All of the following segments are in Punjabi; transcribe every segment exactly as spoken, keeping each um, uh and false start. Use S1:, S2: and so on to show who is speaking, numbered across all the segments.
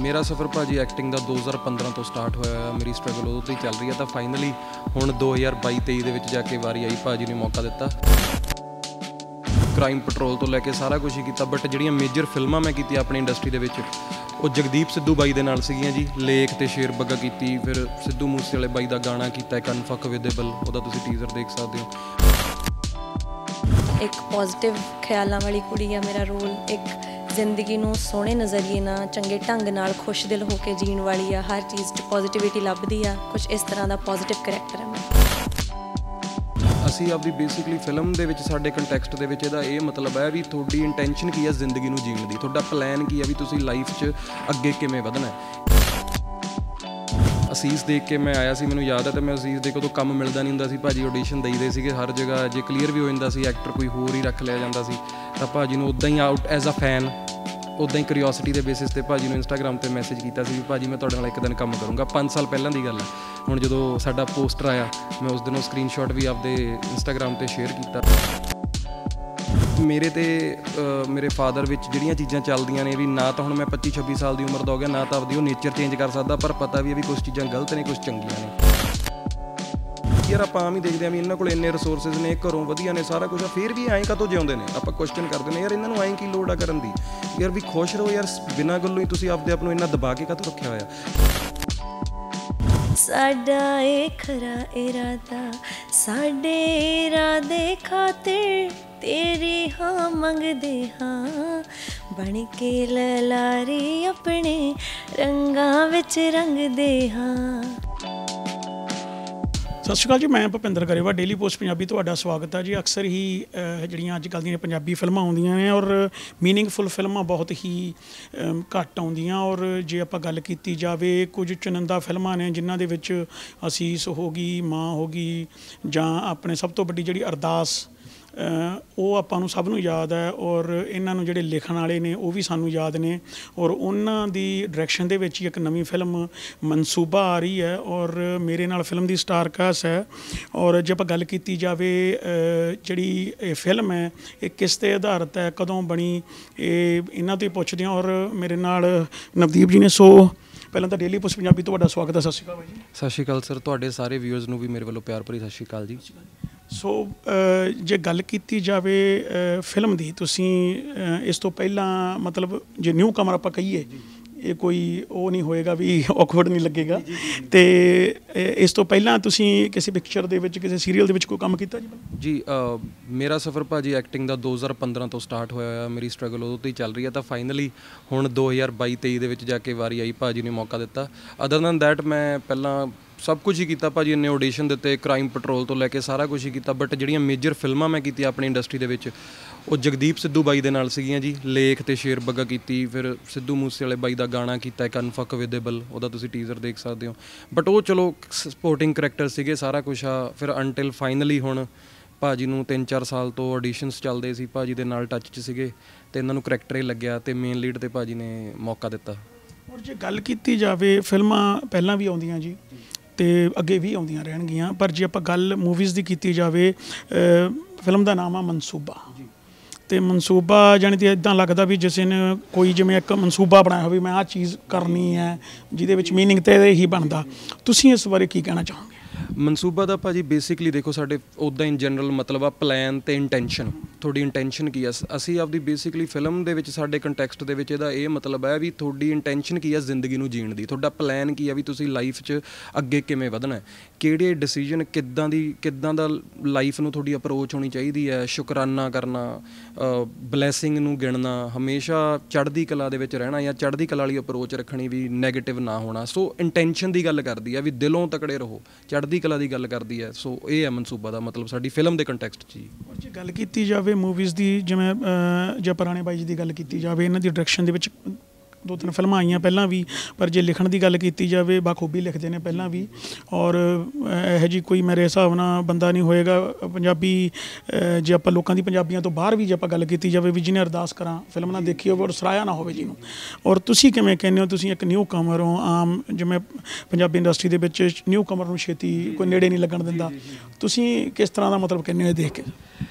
S1: मेरा सफ़र भाजी एक्टिंग का दो हज़ार पंद्रह तो स्टार्ट होया, मेरी स्ट्रगल उदों तो ही चल रही है। तो फाइनली हुण दो हज़ार बाई तेई दे विच जाके वारी आई, भाजी ने मौका दिता। क्राइम पेट्रोल तो लैके सारा कुछ ही किया, बट जिहड़ियां मेजर फिल्मां मैं कीती अपनी इंडस्ट्री दे विच वो जगदीप सिद्धू बाई दे नाल सीगियां जी। लेख ते शेर बग्गा कीती, फिर सिद्धू मूसेवाले बाई दा गाना कीता एक अनफकविदेबल, उहदा तुसीं टीज़र देख सकदे हो।
S2: एक पॉजिटिव ख्यालों वाली कुड़ी है मेरा रोल, एक जिंदगी नूं सोहणे नज़रिए नाल चंगे ढंग नाल खुश दिल होकर जीण वाली आ, हर चीज़ च पॉजिटिविटी लभदी आ, कुछ इस तरह का पॉजिटिव करैक्टर है मैं।
S1: ਅਸੀਂ ਆਪਦੀ ਬੇਸਿਕਲੀ ਫਿਲਮ ਦੇ ਵਿੱਚ ਸਾਡੇ ਕੰਟੈਕਸਟ ਦੇ ਵਿੱਚ ਇਹਦਾ ਇਹ ਮਤਲਬ ਹੈ ਵੀ ਤੁਹਾਡੀ ਇੰਟੈਂਸ਼ਨ ਕੀ ਹੈ ਜ਼ਿੰਦਗੀ ਨੂੰ ਜੀਣ ਦੀ, ਤੁਹਾਡਾ ਪਲਾਨ ਕੀ ਹੈ ਵੀ ਤੁਸੀਂ ਲਾਈਫ 'ਚ ਅੱਗੇ ਕਿਵੇਂ ਵਧਣਾ ਹੈ। ਅਸੀਸ ਦੇਖ ਕੇ ਮੈਂ ਆਇਆ ਸੀ, ਮੈਨੂੰ ਯਾਦ ਹੈ, ਤੇ ਮੈਂ ਅਸੀਸ ਦੇ ਕੋਲ ਕੰਮ ਮਿਲਦਾ ਨਹੀਂ ਹੁੰਦਾ ਸੀ, ਭਾਜੀ ਆਡੀਸ਼ਨ ਦੇਈਦੇ ਸੀਗੇ ਹਰ ਜਗ੍ਹਾ, ਜੇ ਕਲੀਅਰ ਵੀ ਹੋ ਜਾਂਦਾ ਸੀ ਐਕਟਰ ਕੋਈ ਹੋਰ ਹੀ ਰੱਖ ਲਿਆ ਜਾਂਦਾ ਸੀ, ਤਾਂ ਭਾਜੀ ਨੂੰ ਉੱਦਾਂ ਹੀ ਆਊਟ ਐਜ਼ ਅ ਫੈਨ ਉੱਦਾਂ ਹੀ ਕਰਿਓਸਿਟੀ ਦੇ ਬੇਸਿਸ 'ਤੇ ਭਾਜੀ ਨੂੰ ਇੰਸਟਾਗ੍ਰਾਮ 'ਤੇ ਮੈਸੇਜ ਕੀਤਾ ਸੀ ਵੀ ਭਾਜੀ ਮੈਂ ਤੁਹਾਡੇ ਨਾਲ ਇੱਕ ਦਿਨ ਕੰਮ ਕਰੂੰਗਾ। ਪੰਜ ਸਾਲ ਪਹਿਲਾਂ ਦੀ ਗੱਲ ਹੈ। ਹੁਣ ਜਦੋਂ ਸਾਡਾ ਪੋਸਟਰ ਆਇਆ ਮੈਂ ਉਸ ਦਿਨ ਉਹ ਸਕਰੀਨਸ਼ਾਟ ਵੀ ਆਪਦੇ ਇੰਸਟਾਗ੍ਰਾਮ 'ਤੇ ਸ਼ੇਅਰ ਕੀਤਾ। ਮੇਰੇ ਤੇ ਮੇਰੇ ਫਾਦਰ ਵਿੱਚ ਜਿਹੜੀਆਂ ਚੀਜ਼ਾਂ ਚੱਲਦੀਆਂ ਨੇ ਵੀ ਨਾ ਤਾਂ ਹੁਣ ਮੈਂ ਪੱਚੀ ਛੱਬੀ ਸਾਲ ਦੀ ਉਮਰ ਦਾ ਹੋ ਗਿਆ, ਨਾ ਤਾਂ ਆਪਦੀ ਉਹ ਨੇਚਰ ਚੇਂਜ ਕਰ ਸਕਦਾ, ਪਰ ਪਤਾ ਵੀ ਹੈ ਵੀ ਕੁਛ ਚੀਜ਼ਾਂ ਗਲਤ ਨੇ ਕੁਛ ਚੰਗੀਆਂ ਨੇ। ਯਾਰ ਆਪਾਂ ਆਮ ਹੀ ਦੇਖਦੇ ਹਾਂ ਵੀ ਇਹਨਾਂ ਕੋਲ ਇੰਨੇ ਰਿਸੋਰਸਿਸ ਨੇ, ਘਰੋਂ ਵਧੀਆ ਨੇ, ਸਾਰਾ ਕੁਛ ਆ, ਫਿਰ ਵੀ ਐਂ ਕਾਹਤੋਂ ਜਿਉਂਦੇ ਨੇ। ਆਪਾਂ ਕੁਐਸਚਨ ਕਰਦੇ ਨੇ ਯਾਰ ਇਹਨਾਂ ਨੂੰ ਐਂ ਕੀ ਲੋੜ ਆ ਕਰਨ ਦੀ, ਯਾਰ ਵੀ ਖੁਸ਼ ਰਹੋ ਯਾਰ, ਬਿਨਾਂ ਗੱਲੋਂ ਹੀ ਤੁਸੀਂ ਆਪਦੇ ਆਪ ਨੂੰ ਇੰਨਾ ਦਬਾ ਕੇ ਕਾਹਤੋਂ ਰੱਖਿਆ ਹੋਇਆ।
S2: साडा ए खरा इरादा साडे इरादे खातिर तेरी हाँ मंगदे हाँ, बन के ललारी अपने रंगां विच रंगदे हाँ।
S3: सत श्री अकाल जी, मैं भुपिंदर गरेवा, डेली पोस्ट पंजाबी तुहाडा स्वागत है जी। अक्सर ही जिहड़ियां अजकल दीयां पंजाबी फिल्मां आउंदियां ने और मीनिंगफुल फिल्मां बहुत ही घੱਟ आउंदियां, और जे आपां गल कीती जावे कुछ चुनिंदा फिल्मां ने जिन्हां दे विच असीस हो गई, मां हो गई, जां अपने सब तो वड्डी जिहड़ी अरदास ਉਹ ਆਪਾਂ ਨੂੰ ਸਭ ਨੂੰ ਯਾਦ ਹੈ, ਔਰ ਇਹਨਾਂ ਨੂੰ ਜਿਹੜੇ ਲਿਖਣ ਵਾਲੇ ਨੇ ਉਹ ਵੀ ਸਾਨੂੰ ਯਾਦ ਨੇ, ਔਰ ਉਹਨਾਂ ਦੀ ਡਾਇਰੈਕਸ਼ਨ ਦੇ ਵਿੱਚ ਹੀ ਇੱਕ ਨਵੀਂ ਫਿਲਮ ਮਨਸੂਬਾ ਆ ਰਹੀ ਹੈ, ਔਰ ਮੇਰੇ ਨਾਲ ਫਿਲਮ ਦੀ ਸਟਾਰ ਕਾਸਟ ਹੈ। ਔਰ ਜੇ ਆਪਾਂ ਗੱਲ ਕੀਤੀ ਜਾਵੇ ਜਿਹੜੀ ਇਹ ਫਿਲਮ ਹੈ ਇਹ ਕਿਸ 'ਤੇ ਆਧਾਰਿਤ ਹੈ, ਕਦੋਂ ਬਣੀ, ਇਹ ਇਹਨਾਂ ਤੋਂ ਹੀ ਪੁੱਛਦੇ ਹਾਂ। ਔਰ ਮੇਰੇ ਨਾਲ ਨਵਦੀਪ ਜੀ ਨੇ। ਸੋ ਪਹਿਲਾਂ ਤਾਂ ਡੇਲੀ ਪੋਸਟ ਪੰਜਾਬੀ ਤੁਹਾਡਾ ਸਵਾਗਤ ਹੈ। ਸਤਿ ਸ਼੍ਰੀ ਅਕਾਲ ਬਾਈ ਜੀ।
S1: ਸਤਿ ਸ਼੍ਰੀ ਅਕਾਲ ਸਰ, ਤੁਹਾਡੇ ਸਾਰੇ ਵਿਊਅਰਸ ਨੂੰ ਵੀ ਮੇਰੇ ਵੱਲੋਂ ਪਿਆਰ ਭਰੀ ਸਤਿ ਸ਼੍ਰੀ ਅਕਾਲ ਜੀ।
S3: ਸੋ ਜੇ ਗੱਲ ਕੀਤੀ ਜਾਵੇ ਫਿਲਮ ਦੀ, ਤੁਸੀਂ ਇਸ ਤੋਂ ਪਹਿਲਾਂ ਮਤਲਬ ਜੇ ਨਿਊ ਕਮਰ ਆਪਾਂ ਕਹੀਏ, ਇਹ ਕੋਈ ਉਹ ਨਹੀਂ ਹੋਏਗਾ ਵੀ ਔਕਵਰਡ ਨਹੀਂ ਲੱਗੇਗਾ, ਅਤੇ ਇਸ ਤੋਂ ਪਹਿਲਾਂ ਤੁਸੀਂ ਕਿਸੇ ਪਿਕਚਰ ਦੇ ਵਿੱਚ ਕਿਸੇ ਸੀਰੀਅਲ ਦੇ ਵਿੱਚ ਕੋਈ ਕੰਮ ਕੀਤਾ ਜੀ?
S1: ਜੀ ਮੇਰਾ ਸਫ਼ਰ ਭਾਜੀ ਐਕਟਿੰਗ ਦਾ ਦੋ ਹਜ਼ਾਰ ਪੰਦਰਾਂ ਤੋਂ ਸਟਾਰਟ ਹੋਇਆ, ਮੇਰੀ ਸਟਰਗਲ ਉਦੋਂ ਤੋਂ ਹੀ ਚੱਲ ਰਹੀ ਹੈ। ਤਾਂ ਫਾਈਨਲੀ ਹੁਣ ਦੋ ਹਜ਼ਾਰ ਬਾਈ ਤੇਈ ਦੇ ਵਿੱਚ ਜਾ ਕੇ ਵਾਰੀ ਆਈ, ਭਾਜੀ ਨੇ ਮੌਕਾ ਦਿੱਤਾ। ਅਦਰ ਦੈਨ ਦੈਟ ਮੈਂ ਪਹਿਲਾਂ ਸਭ ਕੁਝ ਹੀ ਕੀਤਾ, ਭਾਜੀ ਇੰਨੇ ਆਡੀਸ਼ਨ ਦਿੱਤੇ, ਕ੍ਰਾਈਮ ਪੈਟਰੋਲ ਤੋਂ ਲੈ ਕੇ ਸਾਰਾ ਕੁਝ ਹੀ ਕੀਤਾ, ਬਟ ਜਿਹੜੀਆਂ ਮੇਜਰ ਫਿਲਮਾਂ ਮੈਂ ਕੀਤੀਆਂ ਆਪਣੀ ਇੰਡਸਟਰੀ ਦੇ ਵਿੱਚ ਉਹ ਜਗਦੀਪ ਸਿੱਧੂ ਬਾਈ ਦੇ ਨਾਲ ਸੀਗੀਆਂ ਜੀ। ਲੇਖ ਤੇ ਸ਼ੇਰ ਬੱਗਾ ਕੀਤੀ, ਫਿਰ ਸਿੱਧੂ ਮੂਸੇਵਾਲੇ ਬਾਈ ਦਾ ਗਾਣਾ ਕੀਤਾ ਇੱਕ ਅਨਫਕਵਿદેਬਲ, ਉਹਦਾ ਤੁਸੀਂ ਟੀਜ਼ਰ ਦੇਖ ਸਕਦੇ ਹੋ। ਬਟ ਉਹ ਚਲੋ ਸਪੋਰਟਿੰਗ ਕਰੈਕਟਰ ਸੀਗੇ, ਸਾਰਾ ਕੁਛ ਆ। ਫਿਰ ਅਨਟਿਲ ਫਾਈਨਲੀ ਹੁਣ ਭਾਜੀ ਨੂੰ ਤਿੰਨ ਚਾਰ ਸਾਲ ਤੋਂ ਆਡੀਸ਼ਨਸ ਚੱਲਦੇ ਸੀ, ਭਾਜੀ ਦੇ ਨਾਲ ਟੱਚ 'ਚ ਸੀਗੇ, ਅਤੇ ਇਹਨਾਂ ਨੂੰ ਕਰੈਕਟਰ ਹੀ ਲੱਗਿਆ ਅਤੇ ਮੇਨ ਲੀਡ 'ਤੇ ਭਾਜੀ ਨੇ ਮੌਕਾ ਦਿੱਤਾ।
S3: ਔਰ ਜੇ ਗੱਲ ਕੀਤੀ ਜਾਵੇ ਫਿਲਮਾਂ ਪਹਿਲਾਂ ਵੀ ਆਉਂਦੀਆਂ ਜੀ ਅਤੇ ਅੱਗੇ ਵੀ ਆਉਂਦੀਆਂ ਰਹਿਣਗੀਆਂ, ਪਰ ਜੇ ਆਪਾਂ ਗੱਲ ਮੂਵੀਜ਼ ਦੀ ਕੀਤੀ ਜਾਵੇ, ਫਿਲਮ ਦਾ ਨਾਮ ਆ ਮਨਸੂਬਾ, ਅਤੇ ਮਨਸੂਬਾ ਜਾਣੀ ਕਿ ਇੱਦਾਂ ਲੱਗਦਾ ਵੀ ਜਿਸ ਨੇ ਕੋਈ ਜਿਵੇਂ ਇੱਕ ਮਨਸੂਬਾ ਬਣਾਇਆ ਹੋਵੇ, ਮੈਂ ਆਹ ਚੀਜ਼ ਕਰਨੀ ਹੈ, ਜਿਹਦੇ ਵਿੱਚ ਮੀਨਿੰਗ ਤਾਂ ਇਹਦੇ ਹੀ ਬਣਦਾ। ਤੁਸੀਂ ਇਸ ਬਾਰੇ ਕੀ ਕਹਿਣਾ ਚਾਹੋਗੇ?
S1: ਮਨਸੂਬਾ ਦਾ ਭਾਜੀ ਬੇਸਿਕਲੀ ਦੇਖੋ ਸਾਡੇ ਉੱਦਾਂ ਇਨ ਜਨਰਲ ਮਤਲਬ ਆ ਪਲਾਨ ਅਤੇ ਇੰਟੈਂਸ਼ਨ। ਤੁਹਾਡੀ ਇੰਟੈਂਸ਼ਨ ਕੀ ਆ? ਅਸੀਂ ਆਪਦੀ ਬੇਸਿਕਲੀ ਫਿਲਮ ਦੇ ਵਿੱਚ ਸਾਡੇ ਕੰਟੈਕਸਟ ਦੇ ਵਿੱਚ ਇਹਦਾ ਇਹ ਮਤਲਬ ਹੈ ਵੀ ਤੁਹਾਡੀ ਇੰਟੈਂਸ਼ਨ ਕੀ ਆ ਜ਼ਿੰਦਗੀ ਨੂੰ ਜੀਣ ਦੀ, ਤੁਹਾਡਾ ਪਲਾਨ ਕੀ ਆ ਵੀ ਤੁਸੀਂ ਲਾਈਫ 'ਚ ਅੱਗੇ ਕਿਵੇਂ ਵਧਣਾ, ਕਿਹੜੇ ਡਿਸੀਜਨ ਕਿੱਦਾਂ ਦੀ ਕਿੱਦਾਂ ਦਾ ਲਾਈਫ ਨੂੰ ਤੁਹਾਡੀ ਅਪਰੋਚ ਹੋਣੀ ਚਾਹੀਦੀ ਹੈ, ਸ਼ੁਕਰਾਨਾ ਕਰਨਾ, ਬਲੈਸਿੰਗ ਨੂੰ ਗਿਣਨਾ, ਹਮੇਸ਼ਾ ਚੜ੍ਹਦੀ ਕਲਾ ਦੇ ਵਿੱਚ ਰਹਿਣਾ ਜਾਂ ਚੜ੍ਹਦੀ ਕਲਾ ਵਾਲੀ ਅਪਰੋਚ ਰੱਖਣੀ, ਵੀ ਨੈਗੇਟਿਵ ਨਾ ਹੋਣਾ। ਸੋ ਇੰਟੈਂਸ਼ਨ ਦੀ ਗੱਲ ਕਰਦੀ ਹੈ ਵੀ ਦਿਲੋਂ ਤਕੜੇ ਰਹੋ, ਚੜ੍ਹਦੀ ਕਲਾ ਦੀ ਗੱਲ ਕਰਦੀ ਹੈ। ਸੋ ਇਹ ਹੈ ਮਨਸੂਬਾ ਦਾ ਮਤਲਬ ਸਾਡੀ ਫਿਲਮ ਦੇ ਕੰਟੈਕਸਟ 'ਚ ਜੀ।
S3: ਜੇ ਗੱਲ ਕੀਤੀ ਜਾਵੇ ਮੂਵੀਜ਼ ਦੀ, ਜਿਵੇਂ ਜੇ ਪੁਰਾਣੇ ਬਾਈ ਜੀ ਦੀ ਗੱਲ ਕੀਤੀ ਜਾਵੇ, ਇਹਨਾਂ ਦੀ ਡਾਇਰੈਕਸ਼ਨ ਦੇ ਵਿੱਚ ਦੋ ਤਿੰਨ ਫਿਲਮਾਂ ਆਈਆਂ ਪਹਿਲਾਂ ਵੀ, ਪਰ ਜੇ ਲਿਖਣ ਦੀ ਗੱਲ ਕੀਤੀ ਜਾਵੇ ਬਾਖੂਬੀ ਲਿਖਦੇ ਨੇ ਪਹਿਲਾਂ ਵੀ, ਔਰ ਇਹੋ ਜਿਹੀ ਕੋਈ ਮੇਰੇ ਹਿਸਾਬ ਨਾਲ ਬੰਦਾ ਨਹੀਂ ਹੋਏਗਾ ਪੰਜਾਬੀ, ਜੇ ਆਪਾਂ ਲੋਕਾਂ ਦੀ ਪੰਜਾਬੀਆਂ ਤੋਂ ਬਾਹਰ ਵੀ ਜੇ ਆਪਾਂ ਗੱਲ ਕੀਤੀ ਜਾਵੇ ਵੀ ਜਿਹਨੇ ਅਰਦਾਸ ਕਰਾਂ ਫਿਲਮ ਨਾ ਦੇਖੀ ਹੋਵੇ ਔਰ ਸਰਾਇਆ ਨਾ ਹੋਵੇ ਜਿਹਨੂੰ। ਔਰ ਤੁਸੀਂ ਕਿਵੇਂ ਕਹਿੰਦੇ ਹੋ, ਤੁਸੀਂ ਇੱਕ ਨਿਊ ਕਮਰ ਹੋ, ਆਮ ਜਿਵੇਂ ਪੰਜਾਬੀ ਇੰਡਸਟਰੀ ਦੇ ਵਿੱਚ ਨਿਊ ਕਮਰ ਨੂੰ ਛੇਤੀ ਕੋਈ ਨੇੜੇ ਨਹੀਂ ਲੱਗਣ ਦਿੰਦਾ, ਤੁਸੀਂ ਕਿਸ ਤਰ੍ਹਾਂ ਦਾ ਮਤਲਬ ਕਹਿੰਦੇ ਹੋ ਇਹ ਦੇਖ ਕੇ?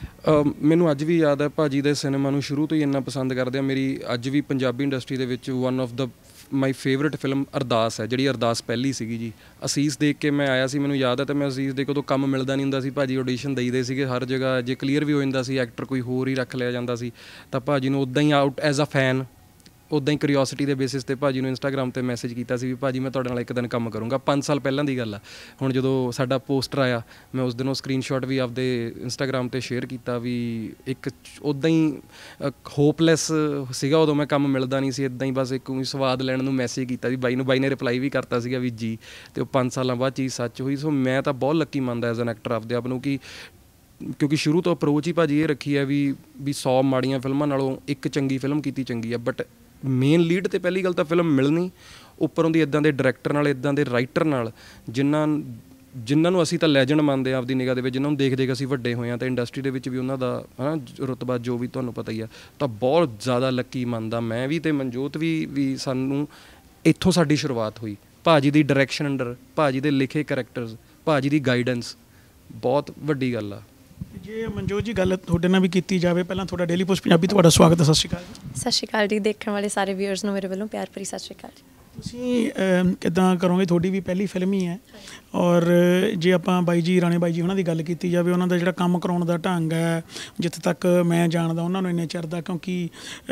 S1: ਮੈਨੂੰ ਅੱਜ ਵੀ ਯਾਦ ਹੈ ਭਾਜੀ ਦੇ ਸਿਨੇਮਾ ਨੂੰ ਸ਼ੁਰੂ ਤੋਂ ਹੀ ਇੰਨਾ ਪਸੰਦ ਕਰਦੇ ਆ। ਮੇਰੀ ਅੱਜ ਵੀ ਪੰਜਾਬੀ ਇੰਡਸਟਰੀ ਦੇ ਵਿੱਚ ਵਨ ਆਫ ਦਾ ਮਾਈ ਫੇਵਰਟ ਫਿਲਮ ਅਰਦਾਸ ਹੈ, ਜਿਹੜੀ ਅਰਦਾਸ ਪਹਿਲੀ ਸੀਗੀ ਜੀ। ਅਸੀਸ ਦੇਖ ਕੇ ਮੈਂ ਆਇਆ ਸੀ, ਮੈਨੂੰ ਯਾਦ ਹੈ, ਅਤੇ ਮੈਂ ਅਸੀਸ ਦੇ ਕੇ ਉਦੋਂ ਕੰਮ ਮਿਲਦਾ ਨਹੀਂ ਹੁੰਦਾ ਸੀ ਭਾਜੀ, ਆਡੀਸ਼ਨ ਦੇਈਦੇ ਸੀਗੇ ਹਰ ਜਗ੍ਹਾ। ਜੇ ਕਲੀਅਰ ਵੀ ਹੋ ਜਾਂਦਾ ਸੀ ਐਕਟਰ ਕੋਈ ਹੋਰ ਹੀ ਰੱਖ ਲਿਆ ਜਾਂਦਾ ਸੀ, ਤਾਂ ਭਾਜੀ ਨੂੰ ਉੱਦਾਂ ਹੀ ਆਊਟ ਐਜ਼ ਅ ਫੈਨ, ਉੱਦਾਂ ਹੀ ਕਰਿਓਸਿਟੀ ਦੇ ਬੇਸਿਸ 'ਤੇ ਭਾਜੀ ਨੂੰ ਇੰਸਟਾਗ੍ਰਾਮ 'ਤੇ ਮੈਸੇਜ ਕੀਤਾ ਸੀ ਵੀ ਭਾਜੀ ਮੈਂ ਤੁਹਾਡੇ ਨਾਲ ਇੱਕ ਦਿਨ ਕੰਮ ਕਰੂੰਗਾ। ਪੰਜ ਸਾਲ ਪਹਿਲਾਂ ਦੀ ਗੱਲ ਆ। ਹੁਣ ਜਦੋਂ ਸਾਡਾ ਪੋਸਟਰ ਆਇਆ, ਮੈਂ ਉਸ ਦਿਨ ਉਹ ਸਕਰੀਨਸ਼ਾਟ ਵੀ ਆਪਦੇ ਇੰਸਟਾਗ੍ਰਾਮ 'ਤੇ ਸ਼ੇਅਰ ਕੀਤਾ ਵੀ ਇੱਕ ਉੱਦਾਂ ਹੀ ਹੋਪਲੈਸ ਸੀਗਾ ਉਦੋਂ ਮੈਂ, ਕੰਮ ਮਿਲਦਾ ਨਹੀਂ ਸੀ, ਇੱਦਾਂ ਹੀ ਬਸ ਇੱਕ ਸਵਾਦ ਲੈਣ ਨੂੰ ਮੈਸੇਜ ਕੀਤਾ ਵੀ ਬਾਈ ਨੂੰ, ਬਾਈ ਨੇ ਰਿਪਲਾਈ ਵੀ ਕਰਤਾ ਸੀਗਾ ਵੀ ਜੀ, ਅਤੇ ਉਹ ਪੰਜ ਸਾਲਾਂ ਬਾਅਦ ਚੀਜ਼ ਸੱਚ ਹੋਈ। ਸੋ ਮੈਂ ਤਾਂ ਬਹੁਤ ਲੱਕੀ ਮੰਨਦਾ ਐਜ਼ ਐਨ ਐਕਟਰ ਆਪਦੇ ਆਪ ਨੂੰ, ਕਿ ਕਿਉਂਕਿ ਸ਼ੁਰੂ ਤੋਂ ਅਪਰੋਚ ਹੀ ਭਾਜੀ ਇਹ ਰੱਖੀ ਹੈ ਵੀ ਵੀ ਸੌ ਮਾੜੀਆਂ ਫਿਲਮਾਂ ਨਾਲੋਂ ਇੱਕ ਚੰਗੀ ਫਿਲਮ ਕੀਤੀ ਚੰਗੀ ਆ। ਬਟ ਮੇਨ ਲੀਡ 'ਤੇ ਪਹਿਲੀ ਗੱਲ ਤਾਂ ਫਿਲਮ ਮਿਲਣੀ, ਉੱਪਰੋਂ ਦੀ ਇੱਦਾਂ ਦੇ ਡਾਇਰੈਕਟਰ ਨਾਲ, ਇੱਦਾਂ ਦੇ ਰਾਈਟਰ ਨਾਲ, ਜਿਨ੍ਹਾਂ ਜਿਨ੍ਹਾਂ ਨੂੰ ਅਸੀਂ ਤਾਂ ਲੈਜੈਂਡ ਮੰਨਦੇ ਹਾਂ ਆਪਦੀ ਨਿਗਾਹ ਦੇ ਵਿੱਚ, ਜਿਨ੍ਹਾਂ ਨੂੰ ਦੇਖ ਦੇਖ ਅਸੀਂ ਵੱਡੇ ਹੋਏ ਹਾਂ, ਅਤੇ ਇੰਡਸਟਰੀ ਦੇ ਵਿੱਚ ਵੀ ਉਹਨਾਂ ਦਾ ਹੈ ਨਾ ਰੁਤਬਾ ਜੋ ਵੀ ਤੁਹਾਨੂੰ ਪਤਾ ਹੀ ਆ। ਤਾਂ ਬਹੁਤ ਜ਼ਿਆਦਾ ਲੱਕੀ ਮੰਨਦਾ ਮੈਂ ਵੀ ਅਤੇ ਮਨਜੋਤ ਵੀ ਵੀ ਸਾਨੂੰ ਇੱਥੋਂ ਸਾਡੀ ਸ਼ੁਰੂਆਤ ਹੋਈ। ਭਾਜੀ ਦੀ ਡਾਇਰੈਕਸ਼ਨ ਅੰਡਰ, ਭਾਜੀ ਦੇ ਲਿਖੇ ਕਰੈਕਟਰਸ, ਭਾਜੀ ਦੀ ਗਾਈਡੈਂਸ ਬਹੁਤ ਵੱਡੀ ਗੱਲ ਆ।
S3: ਜੇ ਮਨਜੋਤ ਜੀ ਗੱਲ ਤੁਹਾਡੇ ਨਾਲ ਵੀ ਕੀਤੀ ਜਾਵੇ, ਪਹਿਲਾਂ ਤੁਹਾਡਾ ਡੇਲੀ ਪੋਸਟ ਪੰਜਾਬੀ ਤੁਹਾਡਾ ਸਵਾਗਤ ਹੈ। ਸਤਿ ਸ਼੍ਰੀ ਅਕਾਲ ਜੀ।
S2: ਸਤਿ ਸ਼੍ਰੀ ਅਕਾਲ ਜੀ। ਦੇਖਣ ਵਾਲੇ ਸਾਰੇ ਵਿਊਅਰਸ ਨੂੰ ਮੇਰੇ ਵੱਲੋਂ ਪਿਆਰ ਭਰੀ ਸਤਿ ਸ਼੍ਰੀ ਅਕਾਲ ਜੀ।
S3: ਤੁਸੀਂ ਕਿੱਦਾਂ ਕਰੋਗੇ, ਤੁਹਾਡੀ ਵੀ ਪਹਿਲੀ ਫਿਲਮ ਹੀ ਹੈ, ਔਰ ਜੇ ਆਪਾਂ ਬਾਈ ਜੀ ਰਾਣੇ ਬਾਈ ਜੀ ਉਹਨਾਂ ਦੀ ਗੱਲ ਕੀਤੀ ਜਾਵੇ, ਉਹਨਾਂ ਦਾ ਜਿਹੜਾ ਕੰਮ ਕਰਾਉਣ ਦਾ ਢੰਗ ਹੈ, ਜਿੱਥੇ ਤੱਕ ਮੈਂ ਜਾਣਦਾ ਉਹਨਾਂ ਨੂੰ ਇੰਨੇ ਚਿਰ ਦਾ, ਕਿਉਂਕਿ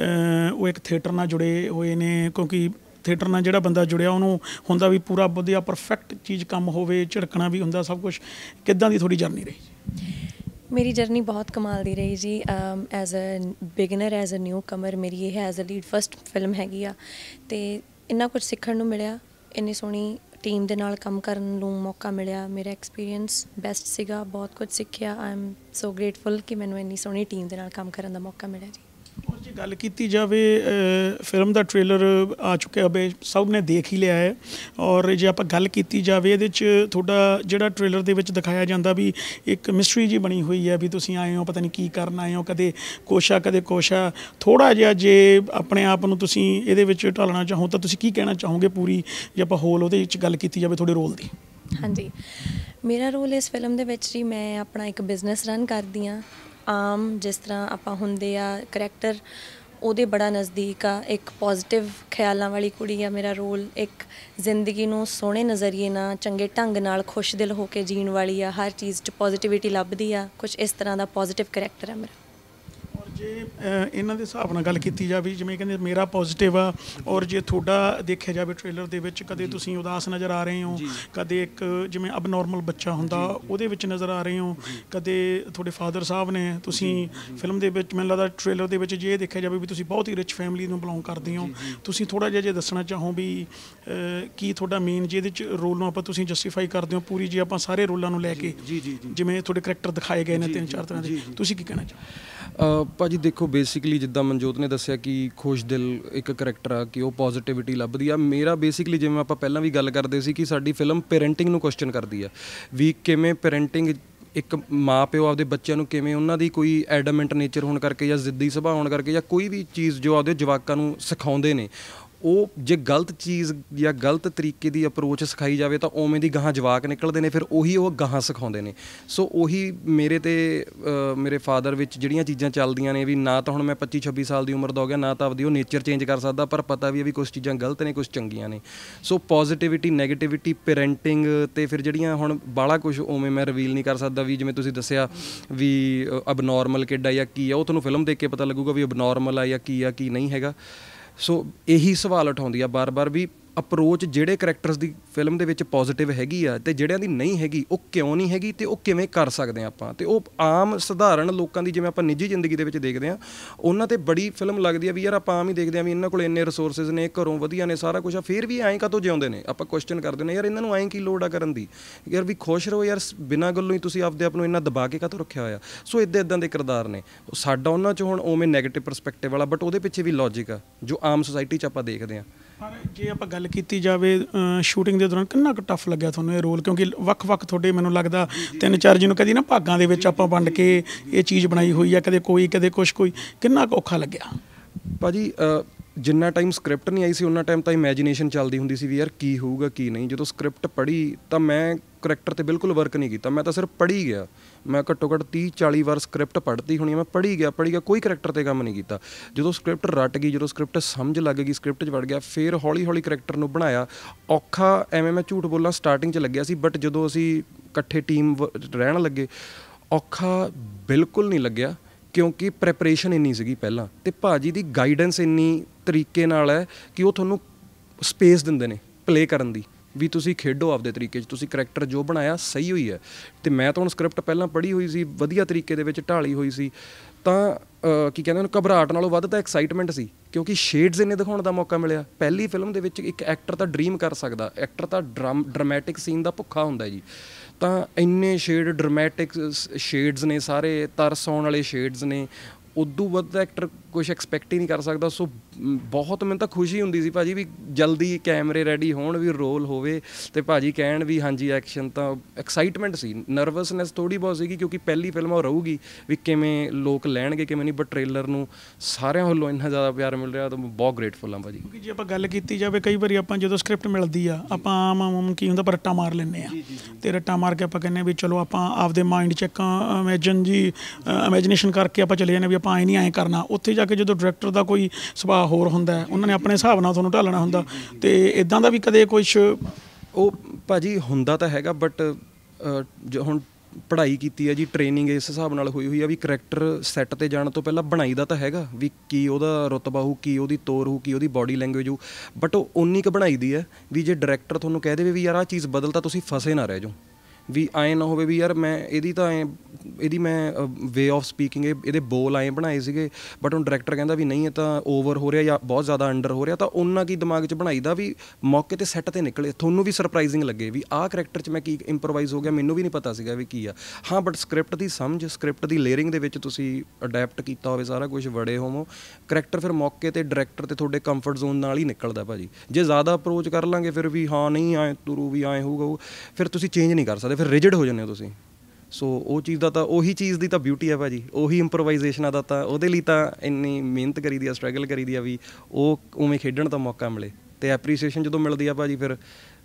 S3: ਉਹ ਇੱਕ ਥੀਏਟਰ ਨਾਲ ਜੁੜੇ ਹੋਏ ਨੇ, ਕਿਉਂਕਿ ਥੀਏਟਰ ਨਾਲ ਜਿਹੜਾ ਬੰਦਾ ਜੁੜਿਆ ਉਹਨੂੰ ਹੁੰਦਾ ਵੀ ਪੂਰਾ ਵਧੀਆ ਪਰਫੈਕਟ ਚੀਜ਼ ਕੰਮ ਹੋਵੇ, ਝਿੜਕਣਾ ਵੀ ਹੁੰਦਾ ਸਭ ਕੁਛ। ਕਿੱਦਾਂ ਦੀ ਤੁਹਾਡੀ ਜਰਨੀ ਰਹੀ?
S2: ਮੇਰੀ ਜਰਨੀ ਬਹੁਤ ਕਮਾਲ ਦੀ ਰਹੀ ਜੀ। As a beginner, as a newcomer, ਮੇਰੀ ਇਹ as a lead first film ਹੈਗੀ ਆ, ਅਤੇ ਇੰਨਾ ਕੁਝ ਸਿੱਖਣ ਨੂੰ ਮਿਲਿਆ, ਇੰਨੀ ਸੋਹਣੀ ਟੀਮ ਦੇ ਨਾਲ ਕੰਮ ਕਰਨ ਨੂੰ ਮੌਕਾ ਮਿਲਿਆ। ਮੇਰਾ ਐਕਸਪੀਰੀਅੰਸ ਬੈਸਟ ਸੀਗਾ, ਬਹੁਤ ਕੁਝ ਸਿੱਖਿਆ। ਆਈ ਐਮ ਸੋ ਗ੍ਰੇਟਫੁਲ ਕਿ ਮੈਨੂੰ ਇੰਨੀ ਸੋਹਣੀ ਟੀਮ ਦੇ ਨਾਲ ਕੰਮ ਕਰਨ ਦਾ ਮੌਕਾ ਮਿਲਿਆ ਜੀ।
S3: ਔਰ ਜੇ ਗੱਲ ਕੀਤੀ ਜਾਵੇ, ਫਿਲਮ ਦਾ ਟ੍ਰੇਲਰ ਆ ਚੁੱਕਿਆ ਹੋਵੇ, ਸਭ ਨੇ ਦੇਖ ਹੀ ਲਿਆ ਹੈ, ਔਰ ਜੇ ਆਪਾਂ ਗੱਲ ਕੀਤੀ ਜਾਵੇ ਇਹਦੇ 'ਚ ਤੁਹਾਡਾ ਜਿਹੜਾ ਟ੍ਰੇਲਰ ਦੇ ਵਿੱਚ ਦਿਖਾਇਆ ਜਾਂਦਾ ਵੀ ਇੱਕ ਮਿਸਟਰੀ ਜੀ ਬਣੀ ਹੋਈ ਹੈ ਵੀ ਤੁਸੀਂ ਆਏ ਹੋ ਪਤਾ ਨਹੀਂ ਕੀ ਕਰਨ ਆਏ ਹੋ, ਕਦੇ ਕੋਸ਼ਾ ਕਦੇ ਕੋਸ਼ਾ। ਥੋੜ੍ਹਾ ਜਿਹਾ ਜੇ ਆਪਣੇ ਆਪ ਨੂੰ ਤੁਸੀਂ ਇਹਦੇ ਵਿੱਚ ਢਾਲਣਾ ਚਾਹੋ ਤਾਂ ਤੁਸੀਂ ਕੀ ਕਹਿਣਾ ਚਾਹੋਗੇ ਪੂਰੀ, ਜੇ ਆਪਾਂ ਹੋਲ ਉਹਦੇ ਵਿੱਚ ਗੱਲ ਕੀਤੀ ਜਾਵੇ ਤੁਹਾਡੇ ਰੋਲ ਦੀ?
S2: ਹਾਂਜੀ, ਮੇਰਾ ਰੋਲ ਇਸ ਫਿਲਮ ਦੇ ਵਿੱਚ ਜੀ, ਮੈਂ ਆਪਣਾ ਇੱਕ ਬਿਜ਼ਨਸ ਰਨ ਕਰਦੀ ਹਾਂ। ਆਮ ਜਿਸ ਤਰ੍ਹਾਂ ਆਪਾਂ ਹੁੰਦੇ ਆ ਕਰੈਕਟਰ, ਉਹਦੇ ਬੜਾ ਨਜ਼ਦੀਕ ਆ। ਇੱਕ ਪੋਜ਼ੀਟਿਵ ਖਿਆਲਾਂ ਵਾਲੀ ਕੁੜੀ ਆ ਮੇਰਾ ਰੋਲ। ਇੱਕ ਜ਼ਿੰਦਗੀ ਨੂੰ ਸੋਹਣੇ ਨਜ਼ਰੀਏ ਨਾਲ, ਚੰਗੇ ਢੰਗ ਨਾਲ, ਖੁਸ਼ ਦਿਲ ਹੋ ਕੇ ਜੀਣ ਵਾਲੀ ਆ। ਹਰ ਚੀਜ਼ 'ਚ ਪੋਜ਼ੀਟਿਵਿਟੀ ਲੱਭਦੀ ਆ। ਕੁਛ ਇਸ ਤਰ੍ਹਾਂ ਦਾ ਪੋਜ਼ੀਟਿਵ ਕਰੈਕਟਰ ਆ ਮੇਰਾ।
S3: ਜੇ ਇਹਨਾਂ ਦੇ ਹਿਸਾਬ ਨਾਲ ਗੱਲ ਕੀਤੀ ਜਾਵੇ, ਜਿਵੇਂ ਕਹਿੰਦੇ ਮੇਰਾ ਪੋਜ਼ੀਟਿਵ ਆ, ਔਰ ਜੇ ਤੁਹਾਡਾ ਦੇਖਿਆ ਜਾਵੇ ਟ੍ਰੇਲਰ ਦੇ ਵਿੱਚ, ਕਦੇ ਤੁਸੀਂ ਉਦਾਸ ਨਜ਼ਰ ਆ ਰਹੇ ਹੋ, ਕਦੇ ਇੱਕ ਜਿਵੇਂ ਅਬਨੋਰਮਲ ਬੱਚਾ ਹੁੰਦਾ ਉਹਦੇ ਵਿੱਚ ਨਜ਼ਰ ਆ ਰਹੇ ਹੋ, ਕਦੇ ਤੁਹਾਡੇ ਫਾਦਰ ਸਾਹਿਬ ਨੇ, ਤੁਸੀਂ ਫਿਲਮ ਦੇ ਵਿੱਚ ਮੈਨੂੰ ਲੱਗਦਾ ਟ੍ਰੇਲਰ ਦੇ ਵਿੱਚ ਜੇ ਇਹ ਦੇਖਿਆ ਜਾਵੇ ਵੀ ਤੁਸੀਂ ਬਹੁਤ ਹੀ ਰਿਚ ਫੈਮਿਲੀ ਨੂੰ ਬਿਲੋਂਗ ਕਰਦੇ ਹੋ। ਤੁਸੀਂ ਥੋੜ੍ਹਾ ਜਿਹਾ ਜੇ ਦੱਸਣਾ ਚਾਹੋ ਵੀ ਕੀ ਤੁਹਾਡਾ ਮੇਨ ਜਿਹਦੇ 'ਚ ਰੋਲ ਨੂੰ ਆਪਾਂ ਤੁਸੀਂ ਜਸਟੀਫਾਈ ਕਰਦੇ ਹੋ ਪੂਰੀ, ਜੇ ਆਪਾਂ ਸਾਰੇ ਰੋਲਾਂ ਨੂੰ ਲੈ ਕੇ, ਜਿਵੇਂ ਤੁਹਾਡੇ ਕਰੈਕਟਰ ਦਿਖਾਏ ਗਏ ਨੇ ਤਿੰਨ ਚਾਰ ਤਰ੍ਹਾਂ ਦੇ, ਤੁਸੀਂ ਕੀ ਕਹਿਣਾ ਚਾਹੋ?
S1: ਭਾਜੀ ਦੇਖੋ, ਬੇਸਿਕਲੀ ਜਿੱਦਾਂ ਮਨਜੋਤ ਨੇ ਦੱਸਿਆ ਕਿ ਖੁਸ਼ ਦਿਲ ਇੱਕ ਕਰੈਕਟਰ ਆ, ਕਿ ਉਹ ਪੋਜ਼ੀਟਿਵਿਟੀ ਲੱਭਦੀ ਆ। ਮੇਰਾ ਬੇਸਿਕਲੀ ਜਿਵੇਂ ਆਪਾਂ ਪਹਿਲਾਂ ਵੀ ਗੱਲ ਕਰਦੇ ਸੀ ਕਿ ਸਾਡੀ ਫਿਲਮ ਪੇਰੈਂਟਿੰਗ ਨੂੰ ਕੁਐਸਚਨ ਕਰਦੀ ਆ ਵੀ ਕਿਵੇਂ ਪੇਰੈਂਟਿੰਗ, ਇੱਕ ਮਾਂ ਪਿਓ ਆਪਦੇ ਬੱਚਿਆਂ ਨੂੰ ਕਿਵੇਂ ਉਹਨਾਂ ਦੀ ਕੋਈ ਐਡਮੈਂਟ ਨੇਚਰ ਹੋਣ ਕਰਕੇ ਜਾਂ ਜ਼ਿੱਦੀ ਸੁਭਾਅ ਹੋਣ ਕਰਕੇ ਜਾਂ ਕੋਈ ਵੀ ਚੀਜ਼ ਜੋ ਆਪਦੇ ਜਵਾਕਾਂ ਨੂੰ ਸਿਖਾਉਂਦੇ ਨੇ, ਉਹ ਜੇ ਗਲਤ ਚੀਜ਼ ਜਾਂ ਗਲਤ ਤਰੀਕੇ ਦੀ ਅਪਰੋਚ ਸਿਖਾਈ ਜਾਵੇ ਤਾਂ ਉਵੇਂ ਦੀ ਗਾਹਾਂ ਜਵਾਕ ਨਿਕਲਦੇ ਨੇ, ਫਿਰ ਉਹੀ ਉਹ ਗਾਹਾਂ ਸਿਖਾਉਂਦੇ ਨੇ। ਸੋ ਉਹੀ ਮੇਰੇ ਤੇ ਮੇਰੇ ਫਾਦਰ ਵਿੱਚ ਜਿਹੜੀਆਂ ਚੀਜ਼ਾਂ ਚੱਲਦੀਆਂ ਨੇ ਵੀ ਨਾ ਤਾਂ ਹੁਣ ਮੈਂ ਪੱਚੀ ਛੱਬੀ ਸਾਲ ਦੀ ਉਮਰ ਦਾ ਹੋ ਗਿਆ, ਨਾ ਤਾਂ ਆਪਦੀ ਉਹ ਨੇਚਰ ਚੇਂਜ ਕਰ ਸਕਦਾ, ਪਰ ਪਤਾ ਵੀ ਹੈ ਵੀ ਕੁਛ ਚੀਜ਼ਾਂ ਗਲਤ ਨੇ, ਕੁਛ ਚੰਗੀਆਂ ਨੇ। ਸੋ ਪੋਜ਼ੀਟਿਵਿਟੀ, ਨੈਗੇਟਿਵਿਟੀ, ਪੇਰੈਂਟਿੰਗ, ਅਤੇ ਫਿਰ ਜਿਹੜੀਆਂ ਹੁਣ ਬਾਹਲਾ ਕੁਛ ਉਵੇਂ ਮੈਂ ਰਿਵੀਲ ਨਹੀਂ ਕਰ ਸਕਦਾ ਵੀ ਜਿਵੇਂ ਤੁਸੀਂ ਦੱਸਿਆ ਵੀ ਅਬਨੋਰਮਲ ਕਿੱਡ ਆ ਜਾਂ ਕੀ ਆ, ਉਹ ਤੁਹਾਨੂੰ ਫਿਲਮ ਦੇਖ ਕੇ ਪਤਾ ਲੱਗੂਗਾ ਵੀ ਅਬਨੋਰਮਲ ਆ ਜਾਂ ਕੀ ਆ ਕੀ ਨਹੀਂ ਹੈਗਾ। ਸੋ ਇਹੀ ਸਵਾਲ ਉਠਾਉਂਦੀ ਆ ਬਾਰ-ਬਾਰ ਵੀ ਅਪਰੋਚ ਜਿਹੜੇ ਕਰੈਕਟਰਸ ਦੀ ਫਿਲਮ ਦੇ ਵਿੱਚ ਪੋਜ਼ੀਟਿਵ ਹੈਗੀ ਆ ਅਤੇ ਜਿਹੜਿਆਂ ਦੀ ਨਹੀਂ ਹੈਗੀ ਉਹ ਕਿਉਂ ਨਹੀਂ ਹੈਗੀ, ਅਤੇ ਉਹ ਕਿਵੇਂ ਕਰ ਸਕਦੇ ਹਾਂ ਆਪਾਂ। ਅਤੇ ਉਹ ਆਮ ਸਧਾਰਨ ਲੋਕਾਂ ਦੀ, ਜਿਵੇਂ ਆਪਾਂ ਨਿੱਜੀ ਜ਼ਿੰਦਗੀ ਦੇ ਵਿੱਚ ਦੇਖਦੇ ਹਾਂ, ਉਹਨਾਂ 'ਤੇ ਬੜੀ ਫਿਲਮ ਲੱਗਦੀ ਆ ਵੀ ਯਾਰ ਆਪਾਂ ਆਮ ਹੀ ਦੇਖਦੇ ਹਾਂ ਵੀ ਇਹਨਾਂ ਕੋਲ ਇੰਨੇ ਰਿਸੋਰਸਿਸ ਨੇ, ਘਰੋਂ ਵਧੀਆ ਨੇ, ਸਾਰਾ ਕੁਛ ਆ, ਫਿਰ ਵੀ ਐਂ ਕਾਹਤੋਂ ਜਿਉਂਦੇ ਨੇ। ਆਪਾਂ ਕੁਐਸਚਨ ਕਰਦੇ ਨੇ ਯਾਰ ਇਹਨਾਂ ਨੂੰ ਐਂ ਕੀ ਲੋੜ ਆ ਕਰਨ ਦੀ, ਯਾਰ ਵੀ ਖੁਸ਼ ਰਹੋ ਯਾਰ, ਬਿਨਾਂ ਗੱਲੋਂ ਹੀ ਤੁਸੀਂ ਆਪਦੇ ਆਪ ਨੂੰ ਇੰਨਾ ਦਬਾ ਕੇ ਕਾਹਤੋਂ ਰੱਖਿਆ ਹੋਇਆ। ਸੋ ਇੱਦਾਂ ਇੱਦਾਂ ਦੇ ਕਿਰਦਾਰ ਨੇ ਸਾਡਾ ਉਹਨਾਂ 'ਚ ਹੁਣ ਉਵੇਂ ਨੈਗੇਟਿਵ ਪਰਸਪੈਕਟਿਵ ਵਾਲਾ, ਬਟ ਉਹਦੇ ਪਿੱਛੇ ਵੀ ਲੌਜਿਕ ਆ ਜੋ ਆਮ ਸੁਸਾਇਟੀ 'ਚ ਆਪਾਂ ਦੇਖਦੇ ਹਾਂ।
S3: ਪਰ ਜੇ ਆਪਾਂ ਗੱਲ ਕੀਤੀ ਜਾਵੇ ਸ਼ੂਟਿੰਗ ਦੇ ਦੌਰਾਨ ਕਿੰਨਾ ਕੁ ਟਫ ਲੱਗਿਆ ਤੁਹਾਨੂੰ ਇਹ ਰੋਲ, ਕਿਉਂਕਿ ਵੱਖ-ਵੱਖ ਤੁਹਾਡੇ ਮੈਨੂੰ ਲੱਗਦਾ ਤਿੰਨ ਚਾਰ ਜਿਹਨੂੰ ਕਦੀ ਨਾ ਭਾਗਾਂ ਦੇ ਵਿੱਚ ਆਪਾਂ ਵੰਡ ਕੇ ਇਹ ਚੀਜ਼ ਬਣਾਈ ਹੋਈ ਆ, ਕਦੇ ਕੋਈ ਕਦੇ ਕੁਛ, ਕੋਈ ਕਿੰਨਾ ਕੁ ਔਖਾ ਲੱਗਿਆ?
S1: ਭਾਜੀ ਜਿੰਨਾ ਟਾਈਮ ਸਕ੍ਰਿਪਟ ਨਹੀਂ ਆਈ ਸੀ ਉਹਨਾਂ ਟਾਈਮ ਤਾਂ ਇਮੈਜੀਨੇਸ਼ਨ ਚੱਲਦੀ ਹੁੰਦੀ ਸੀ ਵੀ ਯਾਰ ਕੀ ਹੋਊਗਾ ਕੀ ਨਹੀਂ। ਜਦੋਂ ਸਕ੍ਰਿਪਟ ਪੜ੍ਹੀ ਤਾਂ ਮੈਂ ਕਰੈਕਟਰ 'ਤੇ ਬਿਲਕੁਲ ਵਰਕ ਨਹੀਂ ਕੀਤਾ, ਮੈਂ ਤਾਂ ਸਿਰਫ ਪੜ੍ਹੀ ਗਿਆ। ਮੈਂ ਘੱਟੋ ਘੱਟ ਤੀਹ ਚਾਲੀ ਵਾਰ ਸਕ੍ਰਿਪਟ ਪੜ੍ਹਦੀ ਹੋਣੀ, ਮੈਂ ਪੜ੍ਹੀ ਗਿਆ ਪੜ੍ਹੀ ਗਿਆ ਕੋਈ ਕਰੈਕਟਰ 'ਤੇ ਕੰਮ ਨਹੀਂ ਕੀਤਾ। ਜਦੋਂ ਸਕ੍ਰਿਪਟ ਰੱਟ ਗਈ, ਜਦੋਂ ਸਕ੍ਰਿਪਟ ਸਮਝ ਲੱਗ ਗਈ, ਸਕ੍ਰਿਪਟ 'ਚ ਵੜ ਗਿਆ, ਫਿਰ ਹੌਲੀ ਹੌਲੀ ਕਰੈਕਟਰ ਨੂੰ ਬਣਾਇਆ। ਔਖਾ ਐਵੇਂ ਮੈਂ ਝੂਠ ਬੋਲਾਂ ਸਟਾਰਟਿੰਗ 'ਚ ਲੱਗਿਆ ਸੀ, ਬਟ ਜਦੋਂ ਅਸੀਂ ਇਕੱਠੇ ਟੀਮ ਰਹਿਣ ਲੱਗੇ ਔਖਾ ਬਿਲਕੁਲ ਨਹੀਂ ਲੱਗਿਆ, ਕਿਉਂਕਿ ਪ੍ਰੈਪਰੇਸ਼ਨ ਇੰਨੀ ਸੀਗੀ ਪਹਿਲਾਂ, ਅਤੇ ਭਾਜੀ ਦੀ ਗਾਈਡੈਂਸ ਇੰਨੀ ਤਰੀਕੇ ਨਾਲ ਹੈ ਕਿ ਉਹ ਤੁਹਾਨੂੰ ਸਪੇਸ ਦਿੰਦੇ ਨੇ ਪਲੇ ਕਰਨ ਦੀ, ਵੀ ਤੁਸੀਂ ਖੇਡੋ ਆਪਦੇ ਤਰੀਕੇ 'ਚ, ਤੁਸੀਂ ਕਰੈਕਟਰ ਜੋ ਬਣਾਇਆ ਸਹੀ ਹੋਈ ਹੈ। ਅਤੇ ਮੈਂ ਤਾਂ ਹੁਣ ਸਕ੍ਰਿਪਟ ਪਹਿਲਾਂ ਪੜ੍ਹੀ ਹੋਈ ਸੀ, ਵਧੀਆ ਤਰੀਕੇ ਦੇ ਵਿੱਚ ਢਾਲੀ ਹੋਈ ਸੀ, ਤਾਂ ਕੀ ਕਹਿੰਦੇ ਉਹਨੂੰ ਘਬਰਾਹਟ ਨਾਲੋਂ ਵੱਧ ਤਾਂ ਐਕਸਾਈਟਮੈਂਟ ਸੀ, ਕਿਉਂਕਿ ਸ਼ੇਡਸ ਇੰਨੇ ਦਿਖਾਉਣ ਦਾ ਮੌਕਾ ਮਿਲਿਆ। ਪਹਿਲੀ ਫਿਲਮ ਦੇ ਵਿੱਚ ਇੱਕ ਐਕਟਰ ਤਾਂ ਡਰੀਮ ਕਰ ਸਕਦਾ, ਐਕਟਰ ਤਾਂ ਡਰਮ ਡਰਾਮੈਟਿਕ ਸੀਨ ਦਾ ਭੁੱਖਾ ਹੁੰਦਾ ਜੀ, ਤਾਂ ਇੰਨੇ ਸ਼ੇਡ ਡਰਾਮੈਟਿਕ ਸ਼ੇਡਸ ਨੇ, ਸਾਰੇ ਤਰਸ ਆਉਣ ਵਾਲੇ ਸ਼ੇਡਸ ਨੇ, ਉਦੋਂ ਵੱਧ ਐਕਟਰ ਕੁਛ ਐਕਸਪੈਕਟ ਹੀ ਨਹੀਂ ਕਰ ਸਕਦਾ। ਸੋ ਬਹੁਤ ਮੈਨੂੰ ਤਾਂ ਖੁਸ਼ੀ ਹੁੰਦੀ ਸੀ ਭਾਜੀ ਵੀ ਜਲਦੀ ਕੈਮਰੇ ਰੈਡੀ ਹੋਣ, ਵੀ ਰੋਲ ਹੋਵੇ ਅਤੇ ਭਾਜੀ ਕਹਿਣ ਵੀ ਹਾਂਜੀ ਐਕਸ਼ਨ। ਤਾਂ ਐਕਸਾਈਟਮੈਂਟ ਸੀ, ਨਰਵਸਨੈਸ ਥੋੜ੍ਹੀ ਬਹੁਤ ਸੀਗੀ, ਕਿਉਂਕਿ ਪਹਿਲੀ ਫਿਲਮ ਉਹ ਰਹੂਗੀ ਵੀ ਕਿਵੇਂ ਲੋਕ ਲੈਣਗੇ ਕਿਵੇਂ ਨਹੀਂ, ਬਟ ਟ੍ਰੇਲਰ ਨੂੰ ਸਾਰਿਆਂ ਵੱਲੋਂ ਇੰਨਾ ਜ਼ਿਆਦਾ ਪਿਆਰ ਮਿਲ ਰਿਹਾ ਤਾਂ ਬਹੁਤ ਗ੍ਰੇਟਫੁਲ ਹਾਂ ਭਾਜੀ।
S3: ਕਿਉਂਕਿ ਜੇ ਆਪਾਂ ਗੱਲ ਕੀਤੀ ਜਾਵੇ ਕਈ ਵਾਰੀ ਆਪਾਂ ਜਦੋਂ ਸਕ੍ਰਿਪਟ ਮਿਲਦੀ ਆ ਆਪਾਂ ਆਮ ਆਮ ਕੀ ਹੁੰਦਾ ਆਪਾਂ ਰੱਟਾ ਮਾਰ ਲੈਂਦੇ ਆ, ਅਤੇ ਰੱਟਾ ਮਾਰ ਕੇ ਆਪਾਂ ਕਹਿੰਦੇ ਵੀ ਚਲੋ ਆਪਾਂ ਆਪਦੇ ਮਾਇੰਡ 'ਚ ਇੱਕ ਇਮੈਜਨ ਜੀ ਇਮੈਜੀਨੇਸ਼ਨ ਕਰਕੇ ਆਪਾਂ ਚਲੇ ਜਾਂਦੇ ਵੀ ਆਪਾਂ ਐਂ ਨਹੀਂ ਐਂ ਕਰਨਾ। ਉੱਥੇ ਜਾ ਕੇ ਜਦੋਂ ਡਾਇਰੈਕਟਰ ਦਾ ਕੋਈ ਸੁਭਾਅ ਹੋਰ ਹੁੰਦਾ, ਉਹਨਾਂ ਨੇ ਆਪਣੇ ਹਿਸਾਬ ਨਾਲ ਤੁਹਾਨੂੰ ਢਾਲਣਾ ਹੁੰਦਾ, ਅਤੇ ਇੱਦਾਂ ਦਾ ਵੀ ਕਦੇ ਕੁਛ
S1: ਉਹ ਭਾਜੀ ਹੁੰਦਾ ਤਾਂ ਹੈਗਾ, ਬਟ ਜੋ ਹੁਣ ਪੜ੍ਹਾਈ ਕੀਤੀ ਹੈ ਜੀ, ਟ੍ਰੇਨਿੰਗ ਇਸ ਹਿਸਾਬ ਨਾਲ ਹੋਈ ਹੋਈ ਆ ਵੀ ਕਰੈਕਟਰ ਸੈੱਟ 'ਤੇ ਜਾਣ ਤੋਂ ਪਹਿਲਾਂ ਬਣਾਈ ਦਾ ਤਾਂ ਹੈਗਾ ਵੀ ਕੀ ਉਹਦਾ ਰੁਤਬਾ ਹੋਊ, ਕੀ ਉਹਦੀ ਤੋਰ ਹੋਊ, ਕੀ ਉਹਦੀ ਬੋਡੀ ਲੈਂਗੁਏਜ ਹੋਊ, ਬਟ ਉਹ ਉਨੀ ਕੁ ਬਣਾਈ ਦੀ ਹੈ ਵੀ ਜੇ ਡਾਇਰੈਕਟਰ ਤੁਹਾਨੂੰ ਕਹਿ ਦੇਵੇ ਵੀ ਯਾਰ ਆਹ ਚੀਜ਼ ਬਦਲ ਤਾਂ ਤੁਸੀਂ ਫਸੇ ਨਾ ਰਹਿ ਜਾਓ, ਵੀ ਐਂ ਨਾ ਹੋਵੇ ਵੀ ਯਾਰ ਮੈਂ ਇਹਦੀ ਤਾਂ ਐਂ ਇਹਦੀ ਮੈਂ ਵੇ ਆਫ ਸਪੀਕਿੰਗ ਇਹਦੇ ਬੋਲ ਐਂ ਬਣਾਏ ਸੀਗੇ, ਬਟ ਹੁਣ ਡਾਇਰੈਕਟਰ ਕਹਿੰਦਾ ਵੀ ਨਹੀਂ ਇਹ ਤਾਂ ਓਵਰ ਹੋ ਰਿਹਾ ਜਾਂ ਬਹੁਤ ਜ਼ਿਆਦਾ ਅੰਡਰ ਹੋ ਰਿਹਾ, ਤਾਂ ਉਹਨਾਂ ਕੀ ਦਿਮਾਗ 'ਚ ਬਣਾਈ ਦਾ ਵੀ ਮੌਕੇ 'ਤੇ ਸੈੱਟ 'ਤੇ ਨਿਕਲੇ, ਤੁਹਾਨੂੰ ਵੀ ਸਰਪ੍ਰਾਈਜ਼ਿੰਗ ਲੱਗੇ ਵੀ ਆਹ ਕਰੈਕਟਰ 'ਚ ਮੈਂ ਕੀ ਇੰਪਰੋਵਾਈਜ਼ ਹੋ ਗਿਆ, ਮੈਨੂੰ ਵੀ ਨਹੀਂ ਪਤਾ ਸੀਗਾ ਵੀ ਕੀ ਆ। ਹਾਂ ਬਟ ਸਕ੍ਰਿਪਟ ਦੀ ਸਮਝ, ਸਕ੍ਰਿਪਟ ਦੀ ਲੇਅਰਿੰਗ ਦੇ ਵਿੱਚ ਤੁਸੀਂ ਅਡੈਪਟ ਕੀਤਾ ਹੋਵੇ ਸਾਰਾ ਕੁਝ, ਵੜੇ ਹੋਵੋ, ਕਰੈਕਟਰ ਫਿਰ ਮੌਕੇ 'ਤੇ ਡਾਇਰੈਕਟਰ 'ਤੇ ਤੁਹਾਡੇ ਕੰਫਰਟ ਜ਼ੋਨ ਨਾਲ ਹੀ ਨਿਕਲਦਾ ਭਾਜੀ। ਜੇ ਜ਼ਿਆਦਾ ਅਪਰੋਚ ਕਰ ਲਾਂਗੇ ਫਿਰ ਵੀ ਹਾਂ ਨਹੀਂ ਐਂ ਤੁਰੂ ਵੀ ਐਂ ਹੋਊਗਾ, ਫਿਰ ਤੁਸੀਂ ਚੇਂਜ ਨਹੀਂ ਕਰ ਸਕਦੇ, ਫਿਰ ਰਿਜਿਡ ਹੋ ਜਾਂਦੇ ਹੋ ਤੁਸੀਂ। ਸੋ ਉਹ ਚੀਜ਼ ਦਾ ਤਾਂ ਉਹੀ ਚੀਜ਼ ਦੀ ਤਾਂ ਬਿਊਟੀ ਹੈ ਭਾਜੀ, ਉਹੀ ਇੰਪਰੋਵਾਈਜ਼ੇਸ਼ਨਾਂ ਦਾ ਤਾਂ ਉਹਦੇ ਲਈ ਤਾਂ ਇੰਨੀ ਮਿਹਨਤ ਕਰੀ ਦੀ ਆ, ਸਟਰਗਲ ਕਰੀ ਦੀ ਆ ਵੀ ਉਹ ਉਵੇਂ ਖੇਡਣ ਦਾ ਮੌਕਾ ਮਿਲੇ, ਅਤੇ ਐਪਰੀਸੀਏਸ਼ਨ ਜਦੋਂ ਮਿਲਦੀ ਆ ਭਾਜੀ ਫਿਰ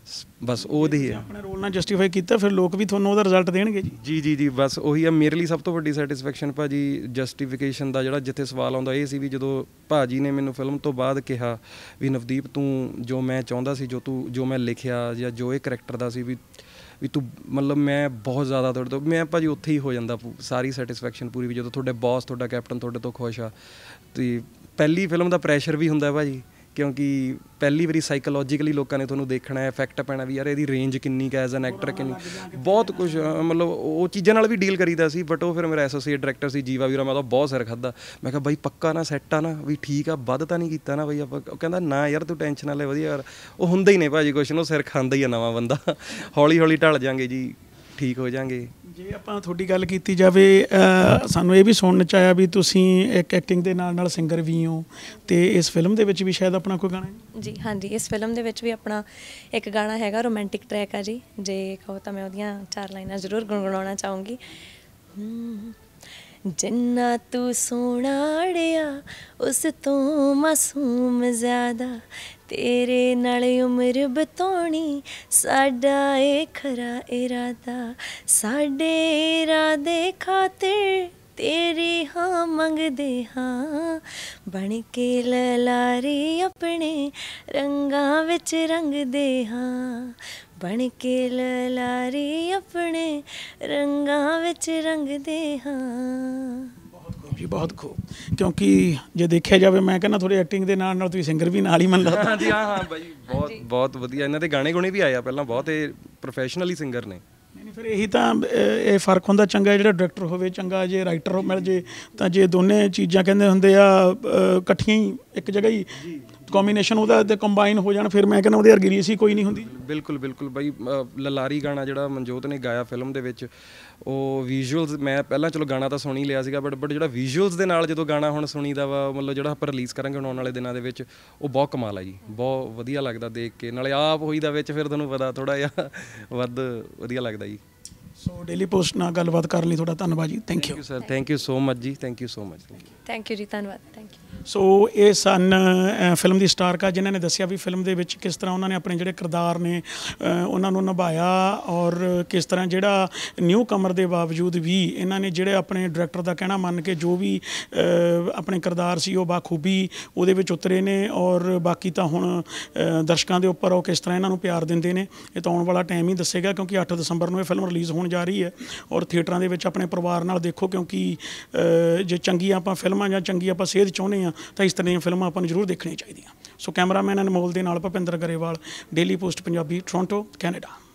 S1: ਬਸ ਉਹਦੀ ਹੈ।
S3: ਆਪਣੇ ਰੋਲ ਨਾਲ ਜਸਟੀਫਾਈ ਕੀਤਾ ਫਿਰ ਲੋਕ ਵੀ ਤੁਹਾਨੂੰ ਉਹਦਾ ਰਿਜ਼ਲਟ ਦੇਣਗੇ ਜੀ।
S1: ਜੀ ਜੀ ਜੀ ਬਸ ਉਹੀ ਆ ਮੇਰੇ ਲਈ ਸਭ ਤੋਂ ਵੱਡੀ ਸੈਟਿਸਫੈਕਸ਼ਨ ਭਾਜੀ। ਜਸਟੀਫਿਕੇਸ਼ਨ ਦਾ ਜਿਹੜਾ ਜਿੱਥੇ ਸਵਾਲ ਆਉਂਦਾ ਇਹ ਸੀ ਵੀ ਜਦੋਂ ਭਾਜੀ ਨੇ ਮੈਨੂੰ ਫਿਲਮ ਤੋਂ ਬਾਅਦ ਕਿਹਾ ਵੀ ਨਵਦੀਪ ਤੂੰ ਜੋ ਮੈਂ ਚਾਹੁੰਦਾ ਸੀ, ਜੋ ਤੂੰ ਜੋ ਮੈਂ ਲਿਖਿਆ ਜਾਂ ਜੋ ਇਹ ਕਰੈਕਟਰ ਦਾ ਸੀ ਵੀ ਵੀ ਤੂੰ ਮਤਲਬ ਮੈਂ ਬਹੁਤ ਜ਼ਿਆਦਾ ਤੁਹਾਡੇ ਤੋਂ ਮੈਂ ਭਾਜੀ ਉੱਥੇ ਹੀ ਹੋ ਜਾਂਦਾ ਸਾਰੀ ਸੈਟਿਸਫੈਕਸ਼ਨ ਪੂਰੀ, ਵੀ ਜਦੋਂ ਤੁਹਾਡੇ ਬੌਸ ਤੁਹਾਡਾ ਕੈਪਟਨ ਤੁਹਾਡੇ ਤੋਂ ਖੁਸ਼ ਆ। ਅਤੇ ਪਹਿਲੀ ਫਿਲਮ ਦਾ ਪ੍ਰੈਸ਼ਰ ਵੀ ਹੁੰਦਾ ਭਾਜੀ, ਕਿਉਂਕਿ ਪਹਿਲੀ ਵਾਰੀ ਸਾਈਕੋਲੋਜੀਕਲੀ ਲੋਕਾਂ ਨੇ ਤੁਹਾਨੂੰ ਦੇਖਣਾ, ਇਫੈਕਟ ਪੈਣਾ ਵੀ ਯਾਰ ਇਹਦੀ ਰੇਂਜ ਕਿੰਨੀ ਕੁ ਐਜ਼ ਐਨ ਐਕਟਰ ਕਿੰਨੀ, ਬਹੁਤ ਕੁਛ ਮਤਲਬ ਉਹ ਚੀਜ਼ਾਂ ਨਾਲ ਵੀ ਡੀਲ ਕਰੀਦਾ ਸੀ। ਬਟ ਉਹ ਫਿਰ ਮੇਰਾ ਐਸੋਸੀਏਟ ਡਾਇਰੈਕਟਰ ਸੀ ਜੀਵਾ ਵੀਰਾ, ਮੈਂ ਤਾਂ ਬਹੁਤ ਸਿਰ ਖਾਧਾ, ਮੈਂ ਕਿਹਾ ਬਾਈ ਪੱਕਾ ਨਾ ਸੈੱਟ ਆ ਨਾ ਵੀ ਠੀਕ ਆ, ਵੱਧ ਤਾਂ ਨਹੀਂ ਕੀਤਾ ਨਾ ਬਾਈ ਆਪਾਂ, ਉਹ ਕਹਿੰਦਾ ਨਾ ਯਾਰ ਤੂੰ ਟੈਨਸ਼ਨ ਨਾ ਲੈ ਵਧੀਆ ਯਾਰ। ਉਹ ਹੁੰਦਾ ਹੀ ਨੇ ਭਾਜੀ ਕੁਛ ਨੂੰ, ਸਿਰ ਖਾਂਦਾ ਹੀ ਆ ਨਵਾਂ ਬੰਦਾ, ਹੌਲੀ ਹੌਲੀ ਢਲ ਜਾਂਗੇ ਜੀ, ਠੀਕ ਹੋ ਜਾਂਗੇ।
S3: ਜੇ ਆਪਾਂ ਤੁਹਾਡੀ ਗੱਲ ਕੀਤੀ ਜਾਵੇ ਸਾਨੂੰ ਇਹ ਵੀ ਸੁਣਨ 'ਚ ਆਇਆ ਵੀ ਤੁਸੀਂ ਇੱਕ ਐਕਟਿੰਗ ਦੇ ਨਾਲ ਨਾਲ ਸਿੰਗਰ ਵੀ ਹੋ, ਅਤੇ ਇਸ ਫਿਲਮ ਦੇ ਵਿੱਚ ਵੀ ਸ਼ਾਇਦ ਆਪਣਾ ਕੋਈ ਗਾਣਾ ਹੈ
S2: ਜੀ। ਹਾਂਜੀ ਇਸ ਫਿਲਮ ਦੇ ਵਿੱਚ ਵੀ ਆਪਣਾ ਇੱਕ ਗਾਣਾ ਹੈਗਾ, ਰੋਮਾਂਟਿਕ ਟਰੈਕ ਆ ਜੀ, ਜੇ ਕਹੋ ਤਾਂ ਮੈਂ ਉਹਦੀਆਂ ਚਾਰ ਲਾਈਨਾਂ ਜ਼ਰੂਰ ਗੁਣਗੁਣਾਉਣਾ ਚਾਹੂੰਗੀ। ਜਿੰਨਾ ਤੂੰ ਸੋਹਣਾ ਅੜਿਆ ਉਸ ਤੋਂ ਮਾਸੂਮ ਜ਼ਿਆਦਾ, ਤੇਰੇ ਨਾਲ ਉਮਰ ਬਿਤਾਉਣੀ ਸਾਡਾ ਏ ਖਰਾ ਇਰਾਦਾ, ਸਾਡੇ ਇਰਾਦੇ ਖਾਤਰ ਤੇਰੀ ਹਾਂ ਮੰਗਦੇ ਹਾਂ, ਬਣ ਕੇ ਲਲਾਰੀ ਆਪਣੇ ਰੰਗਾਂ ਵਿੱਚ ਰੰਗਦੇ ਹਾਂ, ਬਣ ਕੇ ਲਲਾਰੀ ਆਪਣੇ ਰੰਗਾਂ ਵਿੱਚ ਰੰਗਦੇ ਹਾਂ।
S3: ਬਹੁਤ ਖੂਬ ਜੀ, ਬਹੁਤ ਖੂਬ। ਕਿਉਂਕਿ ਜੇ ਦੇਖਿਆ ਜਾਵੇ ਮੈਂ ਕਹਿੰਦਾ ਥੋੜ੍ਹੀ ਐਕਟਿੰਗ ਦੇ ਨਾਲ ਨਾਲ ਤੁਸੀਂ ਸਿੰਗਰ ਵੀ ਨਾਲ ਹੀ ਮੰਨ ਲਓ।
S1: ਹਾਂਜੀ ਹਾਂ ਹਾਂ ਬਾਈ ਬਹੁਤ ਬਹੁਤ ਵਧੀਆ, ਇਹਨਾਂ ਦੇ ਗਾਣੇ ਗੁਣੇ ਵੀ ਆਏ ਆ ਪਹਿਲਾਂ, ਬਹੁਤ ਇਹ ਪ੍ਰੋਫੈਸ਼ਨਲੀ ਸਿੰਗਰ ਨੇ।
S3: ਨਹੀਂ ਨਹੀਂ ਫਿਰ ਇਹੀ ਤਾਂ ਇਹ ਫਰਕ ਹੁੰਦਾ, ਚੰਗਾ ਜਿਹੜਾ ਡਾਇਰੈਕਟਰ ਹੋਵੇ, ਚੰਗਾ ਜੇ ਰਾਈਟਰ ਮਿਲ ਜੇ, ਤਾਂ ਜੇ ਦੋਨੇ ਚੀਜ਼ਾਂ ਕਹਿੰਦੇ ਹੁੰਦੇ ਆ ਇਕੱਠੀਆਂ ਹੀ ਇੱਕ ਜਗ੍ਹਾ ਹੀ ਕੰਬੀਨੇਸ਼ਨ ਉਹਦਾ ਅਤੇ ਕੰਬਾਈਨ ਹੋ ਜਾਣ, ਫਿਰ ਮੈਂ ਕਹਿੰਦਾ ਉਹਦੇ ਵਰਗੀ ਰੀਸ ਹੀ ਕੋਈ ਨਹੀਂ ਹੁੰਦੀ।
S1: ਬਿਲਕੁਲ ਬਿਲਕੁਲ ਬਾਈ। ਲਲਾਰੀ ਗਾਣਾ ਜਿਹੜਾ ਮਨਜੋਤ ਨੇ ਗਾਇਆ ਫਿਲਮ ਦੇ ਵਿੱਚ, ਉਹ ਵਿਜ਼ੂਅਲਸ ਮੈਂ ਪਹਿਲਾਂ ਚਲੋ ਗਾਣਾ ਤਾਂ ਸੁਣ ਹੀ ਲਿਆ ਸੀਗਾ, ਬਟ ਬਟ ਜਿਹੜਾ ਵਿਜ਼ੂਅਲਸ ਦੇ ਨਾਲ ਜਦੋਂ ਗਾਣਾ ਹੁਣ ਸੁਣੀਦਾ ਵਾ, ਮਤਲਬ ਜਿਹੜਾ ਆਪਾਂ ਰਿਲੀਜ਼ ਕਰਾਂਗੇ ਹੁਣ ਆਉਣ ਵਾਲੇ ਦਿਨਾਂ ਦੇ ਵਿੱਚ, ਉਹ ਬਹੁਤ ਕਮਾਲ ਆ ਜੀ, ਬਹੁਤ ਵਧੀਆ ਲੱਗਦਾ ਦੇਖ ਕੇ, ਨਾਲੇ ਆਪ ਹੋਈਦਾ ਵਿੱਚ ਫਿਰ ਤੁਹਾਨੂੰ ਪਤਾ ਥੋੜ੍ਹਾ ਜਿਹਾ ਵੱਧ ਵਧੀਆ ਲੱਗਦਾ ਜੀ।
S3: ਸੋ ਡੇਲੀ ਪੋਸਟ ਨਾਲ ਗੱਲਬਾਤ ਕਰਨ ਲਈ ਤੁਹਾਡਾ ਧੰਨਵਾਦ ਜੀ, thank you.
S1: Sir thank you so much ਜੀ, thank you so much.
S2: Thank you ਜੀ, ਧੰਨਵਾਦ, ਥੈਂਕ ਯੂ।
S3: ਸੋ ਇਹ ਸਨ ਅ, ਫਿਲਮ ਦੀ ਸਟਾਰਕਾ, ਜਿਨ੍ਹਾਂ ਨੇ ਦੱਸਿਆ ਵੀ ਫਿਲਮ ਦੇ ਵਿੱਚ ਕਿਸ ਤਰ੍ਹਾਂ ਉਹਨਾਂ ਨੇ ਆਪਣੇ ਜਿਹੜੇ ਕਿਰਦਾਰ ਨੇ ਅ, ਉਹਨਾਂ ਨੂੰ ਨਿਭਾਇਆ, ਔਰ ਕਿਸ ਤਰ੍ਹਾਂ ਜਿਹੜਾ ਨਿਊ ਕਮਰ ਦੇ ਬਾਵਜੂਦ ਵੀ ਇਹਨਾਂ ਨੇ ਜਿਹੜੇ ਆਪਣੇ ਡਾਇਰੈਕਟਰ ਦਾ ਕਹਿਣਾ ਮੰਨ ਕੇ ਜੋ ਵੀ ਅ, ਆਪਣੇ ਕਿਰਦਾਰ ਸੀ ਉਹ ਬਾਖੂਬੀ ਉਹਦੇ ਵਿੱਚ ਉਤਰੇ ਨੇ। ਔਰ ਬਾਕੀ ਤਾਂ ਹੁਣ ਅ, ਦਰਸ਼ਕਾਂ ਦੇ ਉੱਪਰ ਉਹ ਕਿਸ ਤਰ੍ਹਾਂ ਇਹਨਾਂ ਨੂੰ ਪਿਆਰ ਦਿੰਦੇ ਨੇ, ਇਹ ਤਾਂ ਆਉਣ ਵਾਲਾ ਟਾਈਮ ਹੀ ਦੱਸੇਗਾ, ਕਿਉਂਕਿ ਅੱਠ ਦਸੰਬਰ ਨੂੰ ਇਹ ਫਿਲਮ ਰਿਲੀਜ਼ ਹੋਣ ਜਾ ਰਹੀ ਹੈ। ਔਰ ਥੀਏਟਰਾਂ ਦੇ ਵਿੱਚ ਆਪਣੇ ਪਰਿਵਾਰ ਨਾਲ ਦੇਖੋ, ਕਿਉਂਕਿ ਅ, ਜੇ ਚੰਗੀਆਂ ਆਪਾਂ ਫਿਲਮਾਂ ਜਾਂ ਚੰਗੀ ਆਪਾਂ ਸੇਧ ਚਾਹੁੰਦੇ ਹਾਂ ਤਾਂ ਇਸ ਤਰ੍ਹਾਂ ਦੀਆਂ ਫਿਲਮਾਂ ਆਪਾਂ ਨੂੰ ਜ਼ਰੂਰ ਦੇਖਣੀਆਂ ਚਾਹੀਦੀਆਂ। ਸੋ ਕੈਮਰਾਮੈਨ ਅਨਮੋਲ ਦੇ ਨਾਲ Bhupinder Grewal, daily post Punjabi, Toronto, Canada.